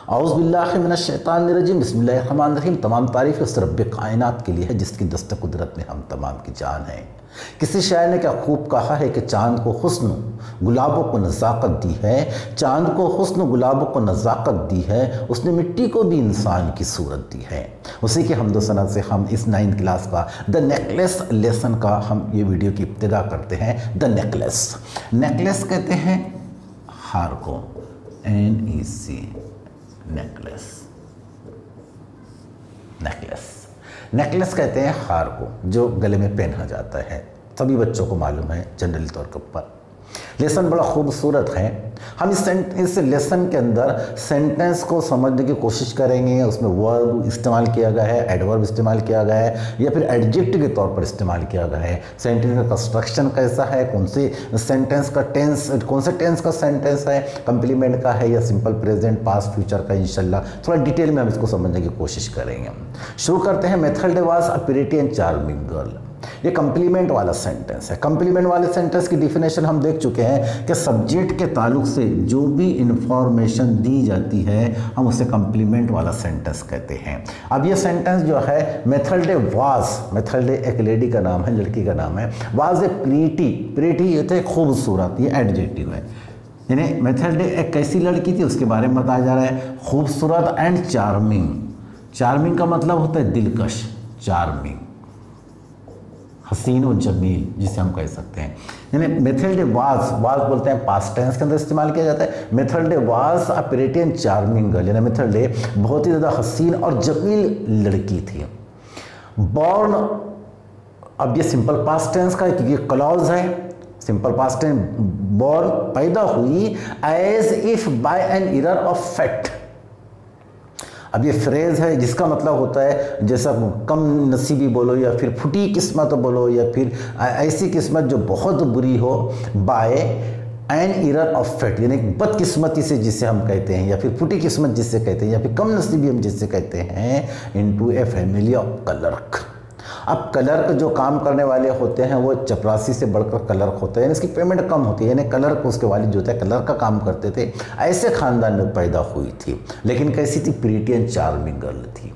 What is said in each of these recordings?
औज़ुबिल्लाहिमिनश्शैतानिर्रजीम बिस्मिल्लाहिर्रहमानिर्रहीम। तमाम तारीफ़ उस रब्बे कायनात के लिए है जिसकी दस्त कुदरत में हम तमाम की जान है। किसी शायर ने क्या खूब कहा है कि चाँद को हुस्न गुलाबों को नज़ाकत दी है, चाँद को हुस्न गुलाबों को नज़ाकत दी है, उसने मिट्टी को भी इंसान की सूरत दी है। उसी के हम्दो सना से हम इस 9th क्लास का द नेकलेस लेसन का हम ये वीडियो की इब्तिदा करते हैं। द नेकलेस, नेकलेस कहते हैं हार को, NEC, नेकलेस। नेकलेस नेकलेस कहते हैं हार को जो गले में पहना जाता है, सभी बच्चों को मालूम है जनरली तौर के ऊपर। लेसन बड़ा खूबसूरत है। हम इस लेसन के अंदर सेंटेंस को समझने की कोशिश करेंगे। उसमें वर्ब इस्तेमाल किया गया है, एडवर्ब इस्तेमाल किया गया है या फिर एडजेक्टिव के तौर पर इस्तेमाल किया गया है। सेंटेंस का कंस्ट्रक्शन कैसा है, कौन से सेंटेंस का टेंस, कौन से टेंस का सेंटेंस है, कंप्लीमेंट का है या सिंपल प्रेजेंट, पास्ट, फ्यूचर का, इंशाल्लाह थोड़ा डिटेल में हम इसको समझने की कोशिश करेंगे। शुरू करते हैं। Mathilde was a pretty and charming girl. ये कंप्लीमेंट वाला सेंटेंस है। कंप्लीमेंट वाले सेंटेंस की डिफिनेशन हम देख चुके हैं कि सब्जेक्ट के ताल्लुक से जो भी इंफॉर्मेशन दी जाती है हम उसे कंप्लीमेंट वाला सेंटेंस कहते हैं। अब ये सेंटेंस जो है मेथल्डे वाज, मेथल्डे एक लेडी का नाम है, लड़की का नाम है। वाज ए प्रीटी, प्रीटी ये थे खूबसूरत, ये एडजेक्टिव है। यानी मेथल्डे एक कैसी लड़की थी उसके बारे में बताया जा रहा है, खूबसूरत एंड चार्मिंग। चार्मिंग का मतलब होता है दिलकश, चार्मिंग, हसीन और जमील जिसे हम कह सकते हैं। यानी मेथल्डे वाज, वाज बोलते हैं पास्ट टेंस के अंदर इस्तेमाल किया जाता है। Mathilde was a pretty and charming girl, यानी मेथल्डे बहुत ही ज़्यादा हसीन और जमील लड़की थी। बॉर्न, अब ये सिंपल पास्ट टेंस का क्योंकि क्लॉज है, सिंपल पास्ट टेंस। बॉर्न पैदा हुई as if by an error of fact. अब ये फ्रेज़ है जिसका मतलब होता है जैसा कम नसीबी बोलो या फिर फुटी किस्मत बोलो या फिर ऐसी किस्मत जो बहुत बुरी हो, by an error of fate, यानी बदकिस्मती से जिसे हम कहते हैं या फिर फुटी किस्मत जिसे कहते हैं या फिर कम नसीबी हम जिसे कहते हैं, into a family of clerk. अब क्लर्क जो काम करने वाले होते हैं वो चपरासी से बढ़कर क्लर्क होते हैं, यानी इसकी पेमेंट कम होती है। यानी क्लर्क उसके वालिद जो होता है क्लर्क का काम करते थे, ऐसे खानदान में पैदा हुई थी। लेकिन कैसी थी? प्रीटी एंड चार्मिंग गर्ल थी।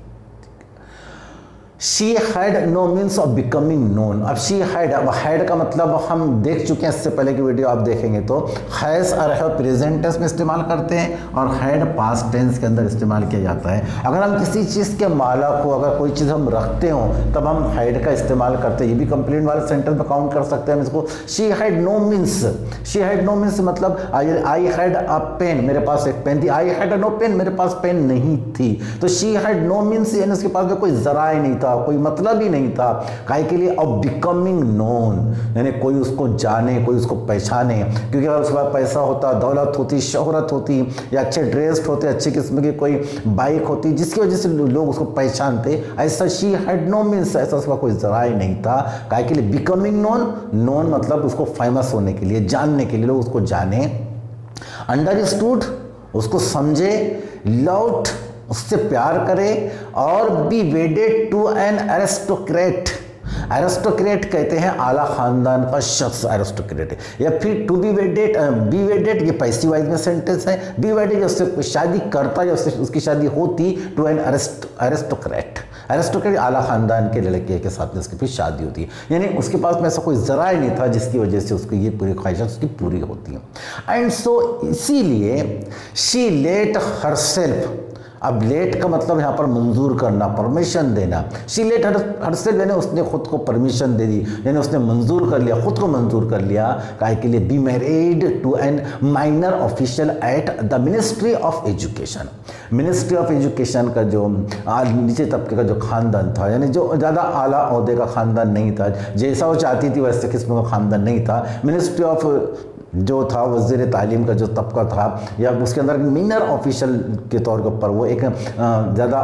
She had no means of becoming known. अब शी हैड, अब हैड का मतलब हम देख चुके हैं, इससे पहले की वीडियो आप देखेंगे तो हैज़ और हैव प्रेजेंट टेंस में इस्तेमाल करते हैं और हैड पास्ट टेंस के अंदर इस्तेमाल किया जाता है। अगर हम किसी चीज़ के माला को, अगर कोई चीज़ हम रखते हो तब हम हैड का इस्तेमाल करते हैं। ये भी कंप्लेंट वाले सेंटेंस में काउंट कर सकते हैं हम इसको। She had no means, she had no means मतलब आई हैड अ पेन, मेरे पास एक पेन थी। आई हैड नो पेन, मेरे पास पेन नहीं थी। तो शी हैड नो मीन्स यानी उसके पास में कोई जराए नहीं था, कोई मतलब ही नहीं था। काहे के लिए? ऑफ बिकमिंग नोन, यानी कोई उसको जाने, कोई उसको पहचाने। क्योंकि अगर उसके पास पैसा होता, दौलत होती, शोहरत होती या अच्छे ड्रेस्ड होते, अच्छी किस्म की कोई बाइक होती जिसकी वजह से लोग उसको पहचानते, ऐसा शी हैड नो मीन्स, ऐसा उसका कोई जराए नहीं था। काहे के लिए? बिकमिंग नोन, नोन मतलब उसको फेमस होने के लिए, जानने के लिए, लोग उसको जाने। अंडरस्टूड, उसको समझे। लव्ड, उससे प्यार करे। और be wedded to an aristocrat, aristocrat कहते हैं आला खानदान का शख्स, एरिस्टोक्रेट। या फिर to be wedded, be wedded ये पैसिव वाइज में सेंटेंस है। बी वेडेड उससे शादी करता या उसकी शादी होती, टू एन एरिस्टोक्रेट, एरिस्टोक्रेट आला खानदान के लड़के के साथ में उसकी फिर शादी होती है। यानी उसके पास में ऐसा कोई जराए नहीं था जिसकी वजह से उसको ये पूरी ख्वाहिशात उसकी पूरी होती हैं। एंड सो इसीलिए शी लेट हरसेल्फ, अब लेट का मतलब यहाँ पर मंजूर करना, परमिशन देना। शी लेट हरसेल्फ यानी उसने खुद को परमिशन दे दी, यानी उसने मंजूर कर लिया, खुद को मंजूर कर लिया। काहे के लिए? Be married to an minor official at the ministry of education. Ministry of education का जो नीचे तबके का जो खानदान था, यानी जो ज़्यादा आला ओहदे का खानदान नहीं था, जैसा वो चाहती थी वैसे किस्म का खानदान नहीं था। मिनिस्ट्री ऑफ जो था वज़ीर तालीम का जो तबका था या उसके अंदर मिनर ऑफिशियल के तौर के ऊपर वो एक ज़्यादा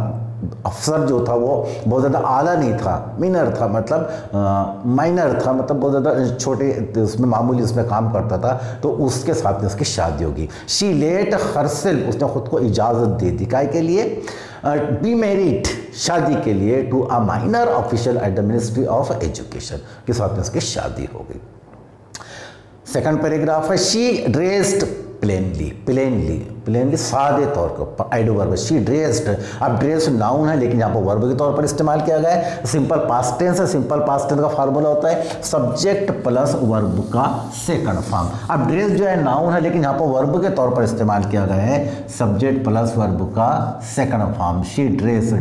अफसर जो था वो बहुत ज़्यादा आला नहीं था, मिनर था, मतलब माइनर था, मतलब बहुत ज़्यादा छोटे उसमें मामूली उसमें काम करता था। तो उसके साथ में उसकी शादी होगी। शी लेट हरसेल्फ, उसने खुद को इजाज़त दे दी। काय के लिए? बी मैरिड, शादी के लिए, to a minor official at the ministry of education, के साथ में उसकी शादी हो गई। सेकंड पैराग्राफ है she raised plainly, plainly, plainly सादे तौर पर एडवर्ब। शी ड्रेस्ड, अब ड्रेस्ड नाउन है लेकिन यहाँ पर वर्ब के तौर पर इस्तेमाल किया गया है। सिंपल पास्ट टेंस है, सिंपल पास्ट टेंस का फार्मूला होता है सब्जेक्ट प्लस वर्ब का सेकंड फॉर्म। अब ड्रेस जो है नाउन है लेकिन यहाँ पर वर्ब के तौर पर इस्तेमाल किया गया है सब्जेक्ट प्लस वर्ब का second form. She dress,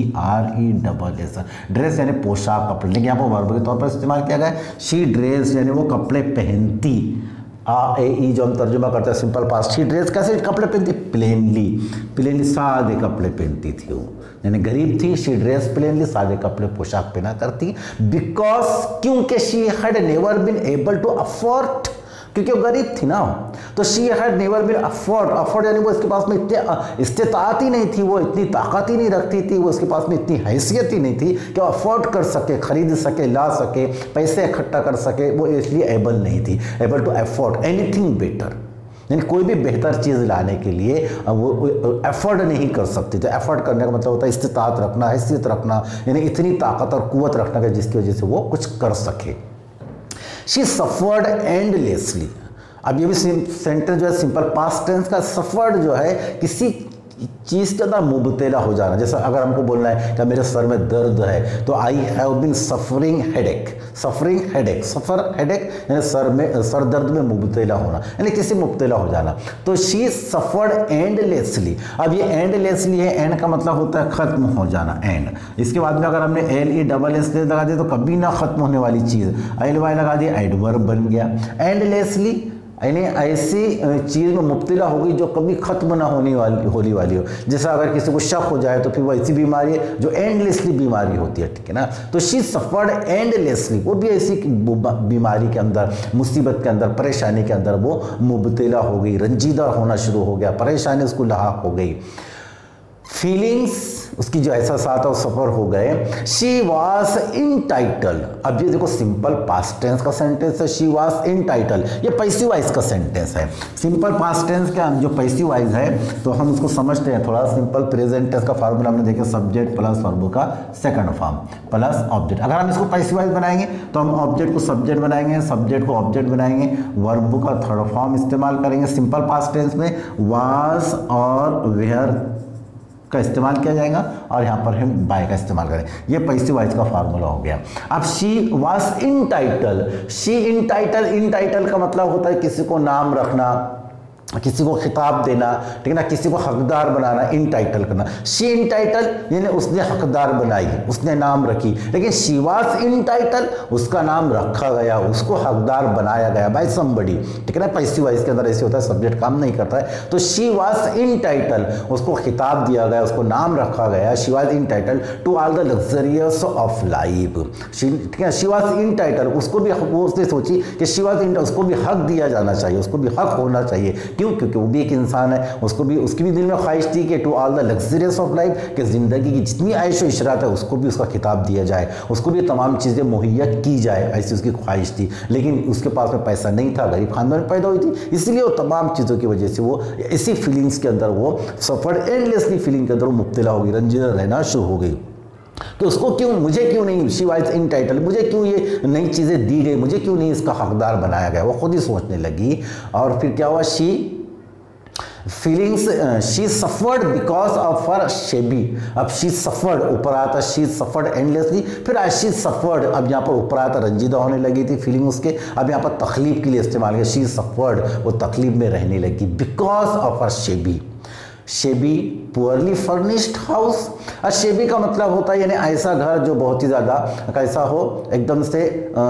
DRESS, dress यानी पोशाक कपड़े, लेकिन यहाँ पर वर्ब के तौर पर इस्तेमाल किया गया है। शी ड्रेस यानी वो कपड़े पहनती, AE जो हम तर्जुमा करते हैं सिंपल पास्ट। शी ड्रेस कैसे कपड़े पहनती, प्लेनली, प्लेनली सादे कपड़े पहनती थी वो, यानी गरीब थी। शी ड्रेस प्लेनली, सादे कपड़े पोशाक पहना करती। बिकॉज, क्योंकि she had never been able to afford, क्योंकि वो गरीब थी ना, तो she had never been afford, afford यानी वो इसके पास में इतने इस्तेताअत ही नहीं थी, वो इतनी ताकत ही नहीं रखती थी, वो इसके पास में इतनी हैसियत ही नहीं थी कि वो अफोर्ड कर सके, खरीद सके, ला सके, पैसे इकट्ठा कर सके, वो इसलिए एबल नहीं थी, able to afford anything better, यानी कोई भी बेहतर चीज़ लाने के लिए वो एफर्ट नहीं कर सकती। तो एफर्ट करने का मतलब होता है इस्तेताअत रखना, हैसियत रखना, यानी इतनी ताकत और कुव्वत रखना कि जिसकी वजह से वो कुछ कर सके। शी सफर्ड एंडलेसली, अब ये भी सेंटेंस जो है सिंपल पास्ट टेंस का। सफर्ड जो है किसी चीज़ के अंदर मुबतला हो जाना, जैसा अगर हमको बोलना है कि मेरे सर में दर्द है तो I have been suffering headache, suffering headache, suffer headache यानी सर दर्द में मुबतला होना, यानी किसी मुबतला हो जाना। तो शी सफर्ड एंडलेसली, अब ये एंडलेसली है, एंड का मतलब होता है ख़त्म हो जाना, एंड। इसके बाद में अगर हमने LESS लगा दिया तो कभी ना ख़त्म होने वाली चीज़, LY लगा दिया एडवर्ब बन गया। एंडलेसली यानी ऐसी चीज़ में मुब्तला होगी जो कभी ख़त्म ना होने वाली हो। जैसा अगर किसी को शक हो जाए तो फिर वो ऐसी बीमारी है जो एंडलेसली बीमारी होती है, ठीक है ना। तो शी सफर्ड एंडलेसली, वो भी ऐसी बीमारी के अंदर, मुसीबत के अंदर, परेशानी के अंदर वो मुब्तला हो गई, रंजीदा होना शुरू हो गया, परेशानी उसको लाहक हो गई। फीलिंग्स, उसकी जो एहसासात और सफ़र हो गए। शी वॉज इनटाइटल, अब ये देखो सिंपल पास्ट टेंस का सेंटेंस है, शी वॉज इनटाइटल, ये पैसिव वॉइस का सेंटेंस है। सिंपल पास्ट टेंस का जो पैसिव वॉइस है तो हम उसको समझते हैं थोड़ा। सिंपल प्रेजेंट टेंस का फार्मूला हमने देखा सब्जेक्ट प्लस वर्ब का सेकंड फॉर्म प्लस ऑब्जेक्ट। अगर हम इसको पैसिव वॉइस बनाएंगे तो हम ऑब्जेक्ट को सब्जेक्ट बनाएंगे, सब्जेक्ट को ऑब्जेक्ट बनाएंगे, वर्ब का थर्ड फॉर्म इस्तेमाल करेंगे। सिंपल पास्ट टेंस में वॉज और वेयर का इस्तेमाल किया जाएगा और यहाँ पर हम बाय का इस्तेमाल करें। ये पैसिव वॉइस का फार्मूला हो गया। अब she was entitle, she entitle, entitle का मतलब होता है किसी को नाम रखना, किसी को खिताब देना, ठीक है ना, किसी को हकदार बनाना, इनटाइटल करना। शी इनटाइटल यानी उसने हकदार बनाई, उसने नाम रखी, लेकिन शी वाज इनटाइटल, उसका नाम रखा गया, उसको हकदार बनाया गया बाय समबडी, ठीक है ना। पैसिव वॉइस के अंदर ऐसे होता है, सब्जेक्ट काम नहीं करता है। तो शी वाज इनटाइटल, उसको खिताब दिया गया, उसको नाम रखा गया, she was entitle to all the luxurious of life, ठीक है। शी वाज इनटाइटल, उसको भी वो उसने सोची कि शी वाज इनटाइटल, उसको भी हक दिया जाना चाहिए, उसको भी हक होना चाहिए। क्यों? क्योंकि वो भी एक इंसान है, उसको भी, उसकी भी दिल में ख्वाहिश थी कि to all the luxurious of life, कि ज़िंदगी की जितनी आयशो इशरात है उसको भी उसका खिताब दिया जाए, उसको भी तमाम चीज़ें मुहैया की जाए, ऐसी उसकी ख्वाहिश थी। लेकिन उसके पास में पैसा नहीं था, गरीब खानदान में पैदा हुई थी, इसलिए वो तमाम चीज़ों की वजह से वो इसी फीलिंग्स के अंदर वो सफर एंडलेसली फीलिंग के अंदर वो मुब्तला हो गई, रंजीदा रहना शुरू हो गई। कि उसको क्यों, मुझे क्यों नहीं, शी वाज इनटाइटल, मुझे क्यों ये नई चीज़ें दी गई, मुझे क्यों नहीं इसका हकदार बनाया गया, वो खुद ही सोचने लगी। और फिर क्या हुआ, she feelings, she suffered because of her shabby. अब शी सफर्ड ऊपर आता, शी सफर्ड एंडलेसली, फिर आज शी सफर्ड, अब यहाँ पर ऊपर आता रंजीदा होने लगी थी फीलिंग उसके, अब यहाँ पर तकलीफ के लिए इस्तेमाल किया, शी सफर्ड, वो तकलीफ में रहने लगी because of her shabby. Shabby poorly furnished house, और शेबी का मतलब होता है यानी ऐसा घर जो बहुत ही ज़्यादा कैसा हो, एकदम से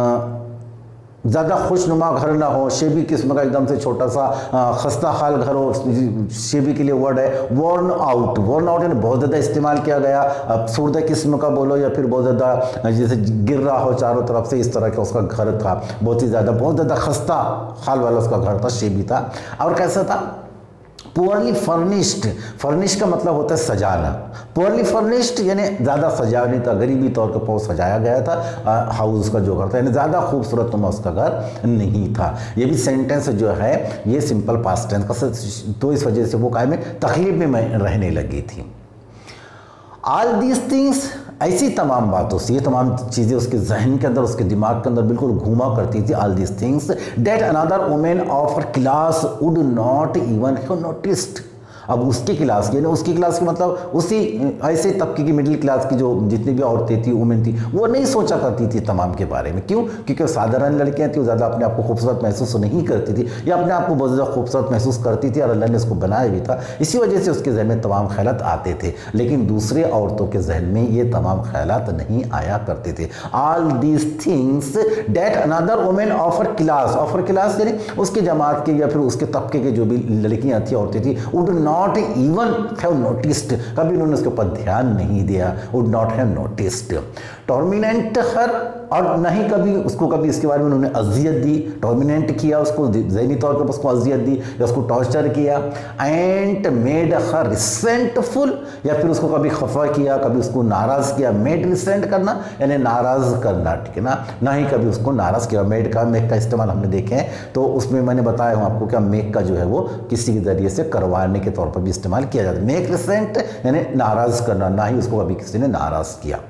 ज़्यादा खुशनुमा घर ना हो, शेबी किस्म का एकदम से छोटा सा खस्ता हाल घर हो। शेबी के लिए वर्ड है वॉर्न आउट, वॉर्न आउट यानी बहुत ज़्यादा इस्तेमाल किया गया, अफसुर्दा किस्म का बोलो या फिर बहुत ज़्यादा जैसे गिर रहा हो चारों तरफ से, इस तरह का उसका घर था, बहुत ज़्यादा खस्ता हाल वाला उसका घर था, शेबी था। और कैसा था, पुअरली फर्निश्ड, फर्निश का मतलब होता है सजाना, पुअरली फर्निश्ड यानी ज़्यादा सजाया नहीं था, गरीबी तौर पर बहुत सजाया गया था हाउस उसका जो घर था, यानी ज़्यादा खूबसूरत नुमा उसका घर नहीं था। ये भी सेंटेंस जो है ये सिंपल पास्ट टेंस का, तो इस वजह से वो काय में तकलीफ में रहने लगी थी। ऑल दीज थिंग्स ऐसी तमाम बातों से, ये तमाम चीज़ें उसके जहन के अंदर, उसके दिमाग के अंदर बिल्कुल घूमा करती थी। All these things that another women of her class would not even have noticed. अब उसकी क्लास की, उसकी क्लास की मतलब उसी ऐसे तबके की मिडिल क्लास की जो जितनी भी औरतें थी, वुमेन थी, वो नहीं सोचा करती थी तमाम के बारे में। क्यों? क्योंकि वो साधारण लड़कियां थी, वो ज़्यादा अपने आप को खूबसूरत महसूस नहीं करती थी, या अपने आप को बहुत ज़्यादा खूबसूरत महसूस करती थी, और अल्लाह ने उसको बनाया भी था। इसी वजह से उसके जहन में तमाम ख्यालात आते थे, लेकिन दूसरे औरतों के जहन में ये तमाम ख्यालात नहीं आया करते थे। All these things that another women of her class यानी उसकी जमात के या फिर उसके तबके के जो भी लड़कियां थी, औरतें थी, would not even have noticed, कभी उन्होंने उसके ऊपर ध्यान नहीं दिया, would not have noticed. Tormented her, और नहीं कभी उसको कभी इसके बारे में उन्होंने अजियत दी, टॉर्मिनेट किया उसको, ज़हनी तौर पर उसको अजियत दी या उसको टॉर्चर किया। एंड मेड हर रिसेंटफुल, या फिर उसको कभी खफा किया, कभी उसको नाराज़ किया। मेड रिसेंट करना यानी नाराज़ करना, ठीक है ना ही कभी उसको नाराज़ किया। मेड का, मेक का इस्तेमाल हमने देखे हैं, तो उसमें मैंने बताया हूँ आपको क्या मेक का जो है वो किसी के ज़रिए से करवाने के तौर पर भी इस्तेमाल किया जाता है। मेक रिसेंट यानी नाराज़ करना, ना ही उसको कभी किसी ने नाराज़ किया।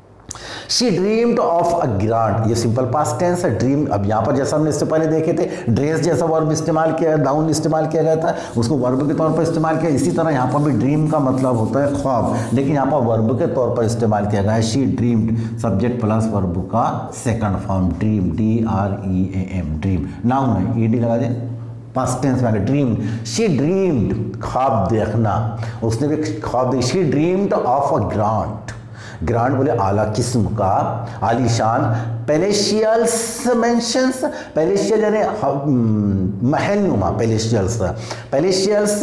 She dreamed of a grant, ये सिंपल पास्ट टेंस है। ड्रीम, अब यहाँ पर जैसा हमने इससे पहले देखे थे, ड्रेस जैसा वर्ब इस्तेमाल किया, नाउन इस्तेमाल किया गया था, उसको वर्ब के तौर पर इस्तेमाल किया। इसी तरह यहाँ पर भी ड्रीम का मतलब होता है ख्वाब, लेकिन यहाँ पर वर्ब के तौर पर इस्तेमाल किया गया है। She dreamed, subject plus verb का second form, dream, DREAM, dream noun है, ED लगा दें, पास्ट टेंस में ड्रीम। शी ड्रीम्ड, ख्वाब देखना, उसने भी ख्वाब देखा। She dreamed of a grant, grant बोले आला किस्म का, आलीशान। पैलेशियल्स मेंशंस, पैलेशियल यानी महलनुमा, पैलेशियल्स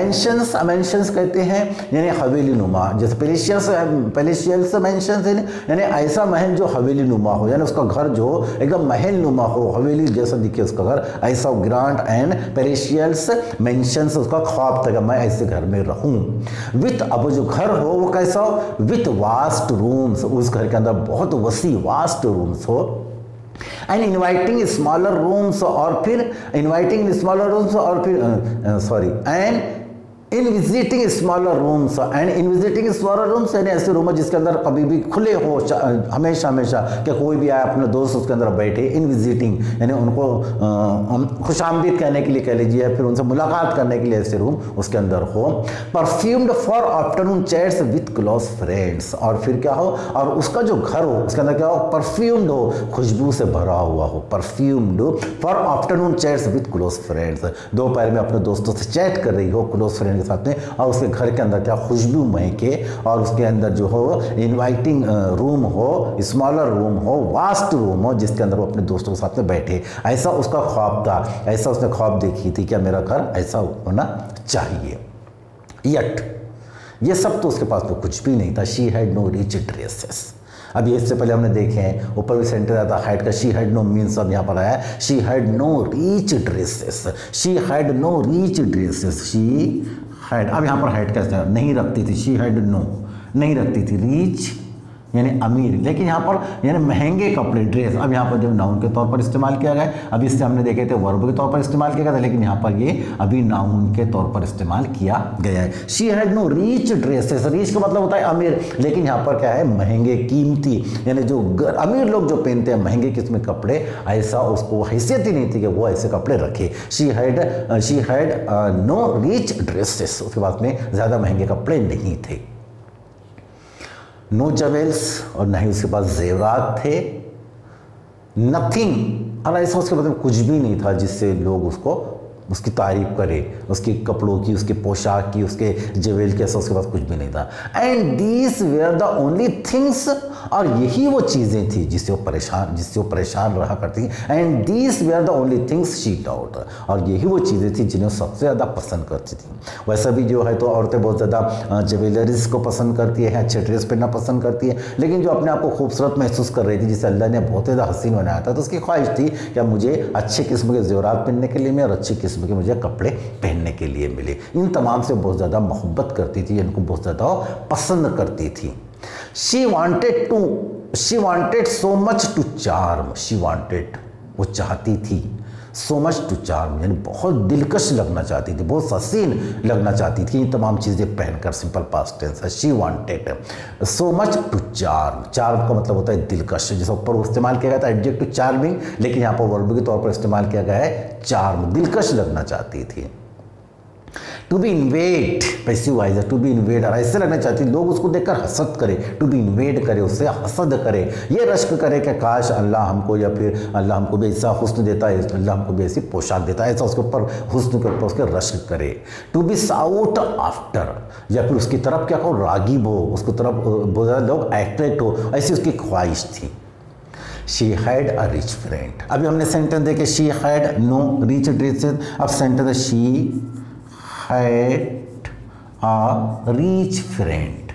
मेंशंस कहते हैं यानी हवेली नुमा। जैसे पैलेशियल्स मेंशंस यानी ऐसा महल जो हवेली नुमा हो, यानी उसका घर जो एकदम महल नुमा हो, हवेली जैसा दिखे उसका घर, ऐसा ग्रांट। एंड पैलेशियल्स मेंशंस, उसका ख्वाब था कि मैं ऐसे घर में रहूं। विथ, अब जो घर हो वो कैसा हो? विथ वास्ट रूम्स, उस घर के अंदर बहुत वसी वास्ट रूम्स हो। एंड इन्वाइटिंग स्मॉलर रूम्स, और फिर इन्वाइटिंग स्मॉलर रूम्स, और फिर sorry, and in visiting smaller rooms, and in visiting smaller rooms यानी ऐसे रूम जिसके अंदर कभी भी खुले हो, हमेशा कि कोई भी आए अपने दोस्त उसके अंदर बैठे। इन विजिटिंग यानी उनको खुशामदीद कहने के लिए कह लीजिए, फिर उनसे मुलाकात करने के लिए ऐसे रूम उसके अंदर हो। Perfumed for afternoon chats with close friends, और फिर क्या हो, और उसका जो घर हो उसके अंदर क्या हो? परफ्यूम्ड हो, खुशबू से भरा हुआ हो। Perfumed for afternoon chats with close friends, दोपहर में अपने दोस्तों से चैट कर रही हो क्लोज फ्रेंड के साथ में, और उसके घर के अंदर क्या खुशबू महके, और उसके अंदर जो हो इनवाइटिंग रूम हो, स्मॉलर रूम हो, वास्ट रूम हो, जिसके अंदर वो अपने दोस्तों के साथ में बैठे। ऐसा उसका ख्वाब था, ऐसा उसने ख्वाब देखी थी कि मेरा घर ऐसा होना चाहिए। यट, ये सब तो उसके पास तो कुछ भी नहीं था। She had no rich dresses, अब ये इससे पहले हमने देखे हैं, ऊपर भी सेंटर आता हाइड का। शी हैड नो मीन्स अब यहाँ पर आया she had no rich dresses, she had no rich dresses, she had, अब यहाँ पर हैड कैसे नहीं रखती थी, शी हैड नो नहीं रखती थी, रीच यानी अमीर, लेकिन यहाँ पर यानी महंगे कपड़े, ड्रेस, अब यहाँ पर जब नाउन के तौर पर इस्तेमाल किया गया। अब इससे हमने देखे थे वर्ब के तौर पर इस्तेमाल किया गया था, लेकिन यहाँ पर ये अभी नाउन के तौर पर इस्तेमाल किया गया है। She had no rich dresses, rich का मतलब होता है अमीर, लेकिन यहाँ पर क्या है? महंगे, कीमती, यानी जो अमीर लोग जो पहनते हैं महंगे किस्म के कपड़े, ऐसा उसको हैसियत ही नहीं थी कि वो ऐसे कपड़े रखे। She had no rich dresses, उसके बाद में ज़्यादा महंगे कपड़े नहीं थे। नो ज्वेल्स, और न ही उसके पास जेवरात थे। नथिंग, और ऐसा उसके बाद कुछ भी नहीं था जिससे लोग उसकी तारीफ करें, उसके कपड़ों की, उसके पोशाक की, उसके ज्वेल के, ऐसा उसके पास कुछ भी नहीं था। And these were the only things, और यही वो चीज़ें थी जिससे वो परेशान रहा करती थी। And these were the only things she doubt, और यही वो चीज़ें थी जिन्हें सबसे ज़्यादा पसंद करती थी। वैसा भी जो है तो औरतें बहुत ज़्यादा ज्वेलरीज को पसंद करती है, अच्छे ड्रेस पहनना पसंद करती है, लेकिन जो अपने आप को खूबसूरत महसूस कर रही थी, जिसे अल्लाह ने बहुत ज़्यादा हसीन बनाया था, तो उसकी ख्वाहिश थी कि मुझे अच्छे किस्म के जेवरात पहनने के लिए मिले और अच्छी किस्म के मुझे कपड़े पहनने के लिए मिले। इन तमाम से बहुत ज़्यादा मोहब्बत करती थी, इनको बहुत ज़्यादा पसंद करती थी। She wanted so much to charm, she wanted, वो चाहती थी, सो मच टू चार्म, यानी बहुत दिलकश लगना चाहती थी, बहुत हसीन लगना चाहती थी, ये तमाम चीज़ें पहनकर। सिंपल पास्ट टेंस है। She wanted so much to charm. Charm का मतलब होता है दिलकश, जैसे ऊपर इस्तेमाल किया गया था एडजेक्टिव चार्मिंग, लेकिन यहाँ पर वर्ब के तौर पर इस्तेमाल किया गया है चार्म, दिलकश लगना चाहती थी। To be envied, passive voice है, टू बी इन्वेडर, ऐसे लगना चाहती लोग उसको देखकर हसद करे, टू बी इन्वेड करे, उससे हसद करे, ये रश्क करे कि काश अल्लाह हमको, या फिर अल्लाह हमको भी ऐसा हुस्न देता है, अल्लाह हमको भी ऐसी पोशाक देता है, ऐसा उसके ऊपर हुस्न के ऊपर उसके रश्क करे। टू बी साउट आफ्टर, या फिर उसकी तरफ क्या कहो रागिब हो, उसकी तरफ बहुत लोग अट्रैक्ट हो, ऐसी उसकी ख्वाहिश थी। She had a rich friend. अभी हमने सेंटेंस देखे she had no rich dresses, अब सेंटेंस है she had a rich friend.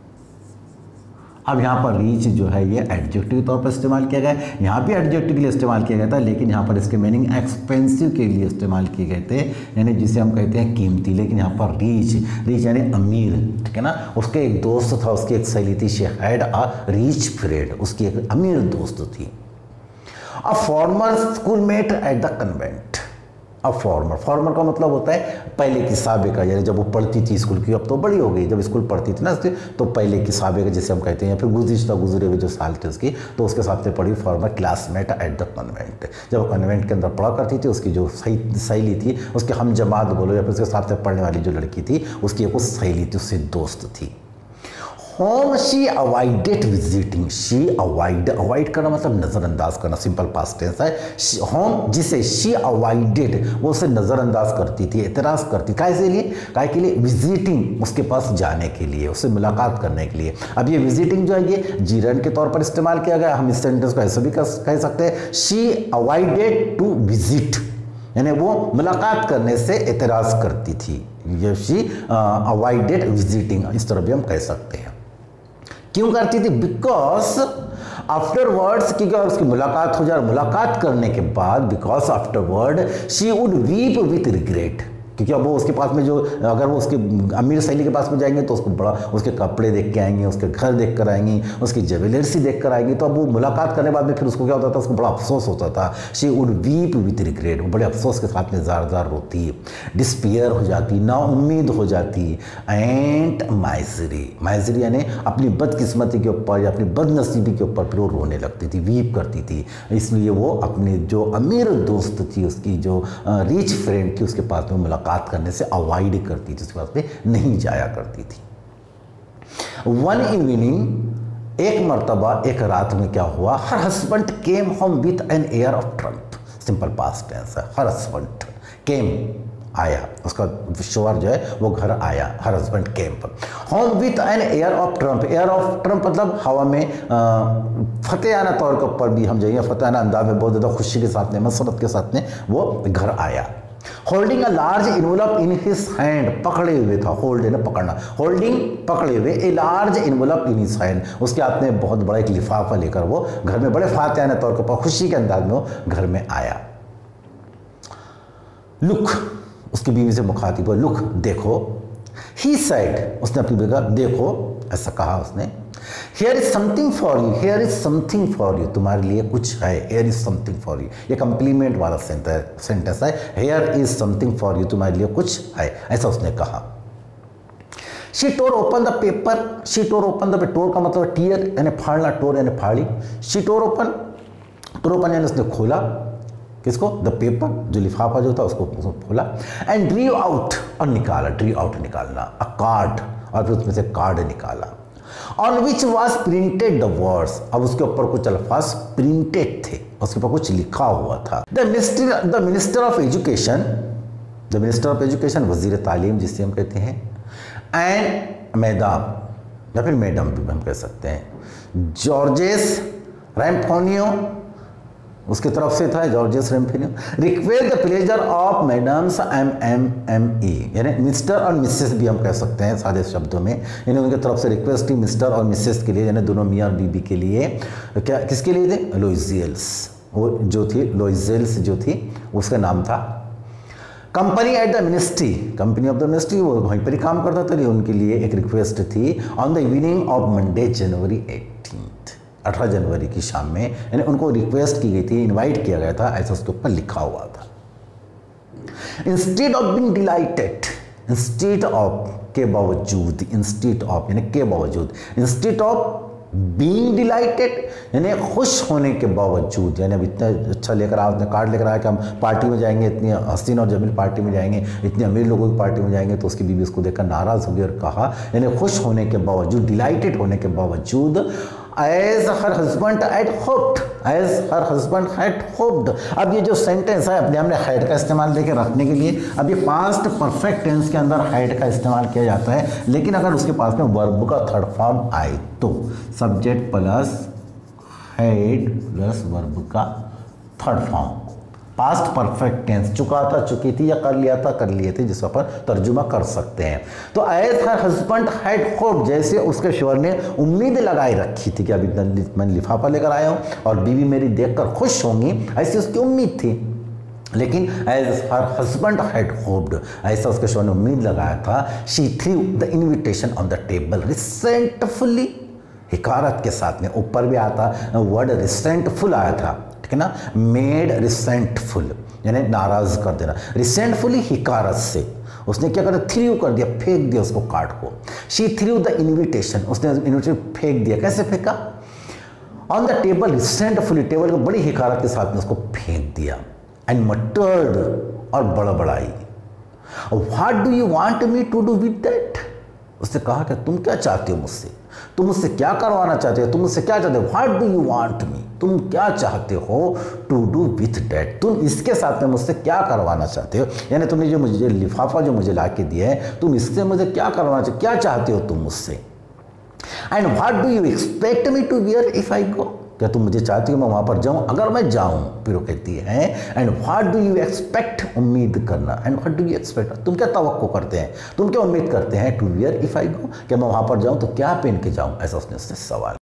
अब यहाँ पर रीच जो है ये एडजेक्टिव के तौर पर इस्तेमाल किया गया है, यहाँ भी एडजेक्टिव के लिए इस्तेमाल किया गया था, लेकिन यहाँ पर इसके मीनिंग एक्सपेंसिव के लिए इस्तेमाल किए गए थे, यानी जिसे हम कहते हैं कीमती। लेकिन यहाँ पर रीच यानी अमीर, ठीक है ना। उसके एक दोस्त था, उसकी एक सहेली थी, she had a rich friend, उसकी एक अमीर दोस्त थी। A former schoolmate at the convent. अब फॉर्मर का मतलब होता है पहले की साबिका, यानी जब वो पढ़ती थी स्कूल की, अब तो बड़ी हो गई, जब स्कूल पढ़ती थी ना तो पहले की साबिका जिसे हम कहते हैं, या फिर गुजरे हुए जो साल थे उसकी, तो उसके साथ में पढ़ी former classmate at the convent. जब वो कन्वेंट के अंदर पढ़ा करती थी, उसकी जो सहेली थी, उसके हम जमात बोलो या फिर उसके साथ में पढ़ने वाली जो लड़की थी, उसकी एक सहेली थी, उससे दोस्त थी। Home she avoided visiting. She avoid करना मतलब नज़रअंदाज करना, सिंपल पास्ट टेंस है। होम जिसे शी अवॉइडेड, वो उसे नज़रअंदाज करती थी, एतराज़ करती, काय के लिए विजिटिंग, उसके पास जाने के लिए, उससे मुलाकात करने के लिए। अब ये विजिटिंग जो है ये जीरन के तौर पर इस्तेमाल किया गया, हम इस सेंटेंस को ऐसे भी कह सकते हैं शी अवॉइडेड टू विजिट, यानी वो मुलाकात करने से एतराज़ करती थी। ये शी अवॉइडेड विजिटिंग, इस तरह भी हम कह सकते हैं। क्यों करती थी? बिकॉज आफ्टरवर्ड्स, क्योंकि अगर उसकी मुलाकात हो जाए, मुलाकात करने के बाद because afterward she would weep with regret, क्योंकि अब वो उसके पास में जो, अगर वो उसके अमीर सहेली के पास में जाएंगे तो उसको बड़ा, उसके कपड़े देख के आएंगे, उसके घर देख कर आएंगी, उसकी ज्वेलर्सी देख कर आएंगी, तो अब वो मुलाकात करने के बाद में फिर उसको क्या होता था, उसको बड़ा अफसोस होता था। She would weep with regret, वो बड़े अफसोस के साथ में जार जार रोती, डिस्पियर हो जाती, नाउम्मीद हो जाती। एंड माइजरी यानी अपनी बदकिस्मती के ऊपर या अपनी बदनसीबी के ऊपर फिर वो रोने लगती थी, वीप करती थी। इसलिए वो अपनी जो अमीर दोस्त थी, उसकी जो रिच फ्रेंड थी, उसके पास में मुलाकात करने से अवॉइड करती थी, उसके पास में नहीं जाया करती थी। वन इवनिंग, एक मर्तबा एक रात में क्या हुआ, her husband came home with an air of triumph. सिंपल पास्ट टेंस है। हर हस्बैंड केम आया, उसका शोहर जो है वो घर आया, her husband came home with an air of triumph. Air of triumph मतलब हवा में फतेहाना तौर के ऊपर भी हम जाएंगे, फतेहाना अंदाज में, बहुत ज़्यादा खुशी के साथ में, मसरत के साथ में वो घर आया। Holding a large envelope in his hand, पकड़े हुए था, होल्ड है ना पकड़ना, होल्डिंग पकड़े हुए, a large envelope in his hand, उसके हाथ में बहुत बड़ा एक लिफाफा लेकर वो घर में बड़े फातिहाना तौर के ऊपर खुशी के अंदाज में वो घर में आया। लुक, उसकी बीवी से मुखातिब हो, लुक देखो। ही सेड, उसने अपनी बीवी को देखो ऐसा कहा उसने। Here is something for you, here is something for you, तुम्हारे लिए कुछ है, here is something for you, ये कम्प्लीमेंट वाला सेंटेंस है। here is something for you, तुम्हारे लिए कुछ है, ऐसा उसने कहा। She tore open the paper, she tore open the paper, tore का मतलब tear यानी फाड़ना, tore यानी फाड़ी। She tore open यानी उसने खोला, किसको? द पेपर, जो लिफाफा जो था उसको खोला। एंड ड्रीव आउट, और निकाला, ड्रीव आउट निकालना, अ कार्ड, और फिर उसमें से कार्ड निकाला। On which was printed the words, अब उसके ऊपर कुछ अल्फाज प्रिंटेड थे, उसके ऊपर कुछ लिखा हुआ था। द मिनिस्टर ऑफ एजुकेशन, वजीर तालीम जिसे हम कहते हैं, एंड मैडम या फिर मैडम भी हम कह सकते हैं, जॉर्जेस रैम्फोनियो, उसकी तरफ से था Georges Ramponneau. Request the pleasure of madams MME, यानी मिस्टर और मिसेस भी हम कह सकते हैं सादे शब्दों में, यानी उनकी तरफ से रिक्वेस्ट थी मिस्टर और मिसेस के लिए, यानी दोनों मियाँ और बीबी के लिए। क्या किसके लिए थे? लोइजेल्स, वो जो थी लोइजेल्स जो थी उसका नाम था। Company at the ministry, company of the ministry, वो वहीं पर ही काम करता था, उनके लिए एक रिक्वेस्ट थी। On the evening of Monday January 18 जनवरी की शाम में, यानी उनको रिक्वेस्ट की गई थी, इनवाइट किया गया था, ऐसा उसके ऊपर लिखा हुआ था। Instead of being delighted, instead of के बावजूद, इंस्टेड ऑफ यानी के बावजूद, इंस्टेड ऑफ बीइंग डिलाइटेड यानी खुश होने के बावजूद, यानी अब इतना अच्छा लेकर आया, उतने कार्ड लेकर आया कि हम पार्टी में जाएंगे, इतनी हसीन और जमील पार्टी में जाएंगे, इतने अमीर लोगों की पार्टी में जाएंगे, तो उसकी बीवी उसको देखकर नाराज़ हो गई और कहा, यानी खुश होने के बावजूद, डिलाइटेड होने के बावजूद, as her husband had hoped, as her husband had hoped. अब ये जो सेंटेंस है अपने हमने हैड का इस्तेमाल लेके रखने के लिए, अब ये पास्ट परफेक्ट टेंस के अंदर हैड का इस्तेमाल किया जाता है, लेकिन अगर उसके पास में वर्ब का थर्ड फॉर्म आए तो subject plus had plus verb का third form, past perfect tense, चुका था, चुकी थी, या कर लिया था, कर लिए थे, जिसको अपन तर्जुमा कर सकते हैं। तो as her husband had hoped, जैसे उसके शोहर ने उम्मीद लगाई रखी थी कि अभी मैं लिफाफा लेकर आया हूँ और बीवी मेरी देखकर खुश होंगी, ऐसी उसकी उम्मीद थी। लेकिन as her husband had hoped, ऐसा उसके शोहर ने उम्मीद लगाया था, she threw the invitation on the table resentfully, हिकारत के साथ में, ऊपर भी आता वर्ड रिसेंटफुल आया था, ठीक है ना, मेड रिसेंटफुल यानी नाराज कर देना, रिसेंटफुली हिकारत से उसने क्या कर दिया, थ्रू कर दिया, फेंक दिया उसको कार्ड को। शी थ्रू द इन्विटेशन, उसने इन्विटेशन फेंक दिया, कैसे फेंका, on the table resentfully, table को बड़ी हिकारत के साथ में उसको फेंक दिया, एंड मटर्ड और बड़बड़ाई, what do you want me to do with that, उसने कहा कि तुम क्या चाहते हो मुझसे, तुम मुझसे क्या करवाना चाहते हो, तुम मुझसे क्या चाहते हो, what do you want me, तुम क्या चाहते हो, टू डू विथ डैट, तुम इसके साथ में मुझसे क्या करवाना चाहते हो, यानी तुमने जो मुझे लिफाफा जो मुझे ला के दिया है, तुम इससे मुझे क्या करवाना चाहते, क्या चाहते हो तुम मुझसे, and what do you expect me to wear if I go, क्या तुम मुझे चाहती हो मैं वहां पर जाऊं अगर मैं जाऊं, फिर वो कहती है and what do you expect, उम्मीद करना, and what do you expect, तुम क्या तवक्को करते हैं, तुम क्या उम्मीद करते हैं, to wear if I go, क्या मैं वहां पर जाऊं तो क्या पहन के जाऊं, ऐसा उसने उससे सवाल